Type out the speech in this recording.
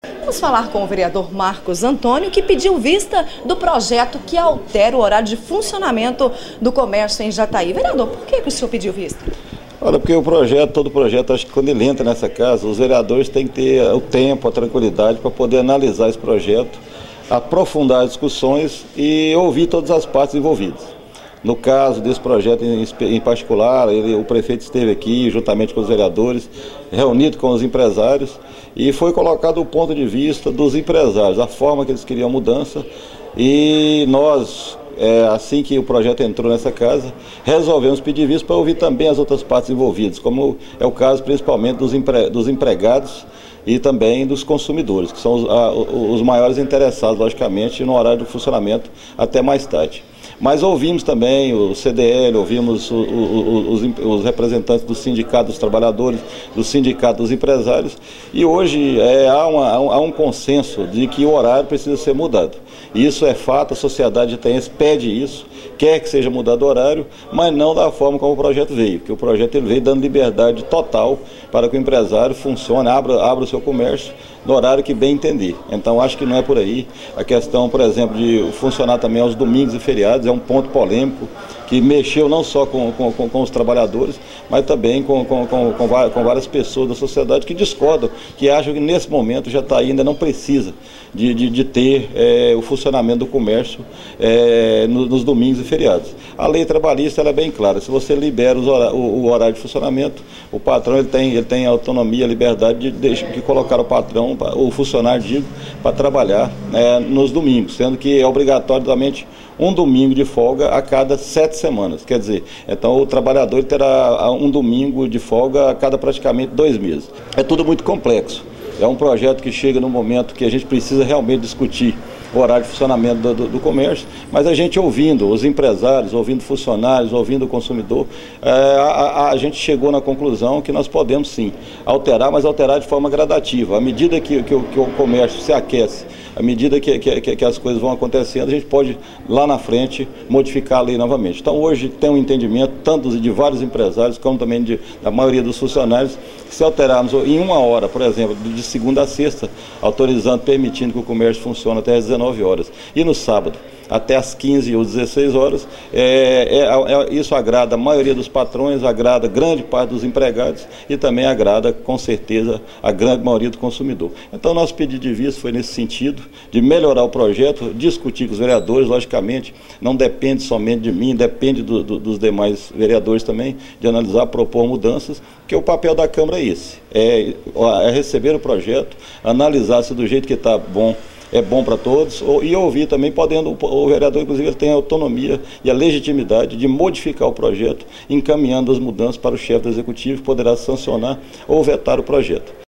Vamos falar com o vereador Marcos Antônio, que pediu vista do projeto que altera o horário de funcionamento do comércio em Jataí. Vereador, por que o senhor pediu vista? Olha, porque todo projeto, acho que quando ele entra nessa casa, os vereadores têm que ter o tempo, a tranquilidade para poder analisar esse projeto, aprofundar as discussões e ouvir todas as partes envolvidas. No caso desse projeto em particular, o prefeito esteve aqui, juntamente com os vereadores, reunido com os empresários, e foi colocado o ponto de vista dos empresários, a forma que eles queriam mudança, e nós, assim que o projeto entrou nessa casa, resolvemos pedir vista para ouvir também as outras partes envolvidas, como é o caso principalmente dos empregados e também dos consumidores, que são os maiores interessados, logicamente, no horário de funcionamento até mais tarde. Mas ouvimos também o CDL, ouvimos os representantes do Sindicato dos Trabalhadores, do Sindicato dos Empresários, e hoje há um consenso de que o horário precisa ser mudado. Isso é fato, a sociedade jataiense pede isso, quer que seja mudado o horário, mas não da forma como o projeto veio, porque o projeto ele veio dando liberdade total para que o empresário funcione, abra o seu comércio no horário que bem entender. Então acho que não é por aí. A questão, por exemplo, de funcionar também aos domingos e feriados é um ponto polêmico que mexeu não só com os trabalhadores, mas também com várias pessoas da sociedade que discordam, que acham que nesse momento Jataí ainda não precisa de ter o funcionamento do comércio nos domingos e feriados. A lei trabalhista ela é bem clara, se você libera o horário de funcionamento, o patrão ele tem autonomia, liberdade de colocar o patrão, o funcionário, para trabalhar nos domingos, sendo que é obrigatoriamente um domingo de folga a cada 7 semanas. Quer dizer, então o trabalhador terá um domingo de folga a cada praticamente 2 meses. É tudo muito complexo. É um projeto que chega no momento que a gente precisa realmente discutir o horário de funcionamento do comércio, mas a gente ouvindo os empresários, ouvindo funcionários, ouvindo o consumidor, a gente chegou na conclusão que nós podemos sim alterar, mas alterar de forma gradativa. À medida que o comércio se aquece, à medida que as coisas vão acontecendo, a gente pode lá na frente modificar a lei novamente. Então hoje tem um entendimento, tanto de vários empresários, como também da maioria dos funcionários, que se alterarmos em 1 hora, por exemplo, de segunda a sexta, autorizando, permitindo que o comércio funcione até às 19 horas, e no sábado até às 15 ou 16 horas, isso agrada a maioria dos patrões, agrada grande parte dos empregados e também agrada, com certeza, a grande maioria do consumidor. Então, nosso pedido de vista foi nesse sentido, de melhorar o projeto, discutir com os vereadores, logicamente, não depende somente de mim, depende dos demais vereadores também, de analisar, propor mudanças, porque o papel da Câmara é esse, é receber o projeto, analisar se do jeito que está bom, é bom para todos, e ouvir também, o vereador, inclusive, ele tem a autonomia e a legitimidade de modificar o projeto, encaminhando as mudanças para o chefe do executivo, que poderá sancionar ou vetar o projeto.